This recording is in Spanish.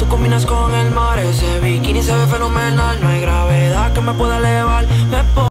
combinas con el mar. Ese bikini se ve fenomenal. No hay gravedad que me pueda elevar.